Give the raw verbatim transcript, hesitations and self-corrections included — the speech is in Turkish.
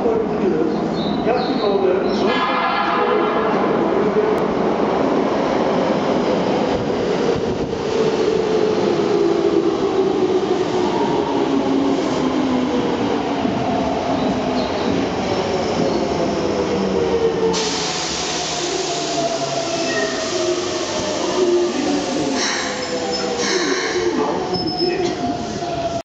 for the viewers, you have to go there,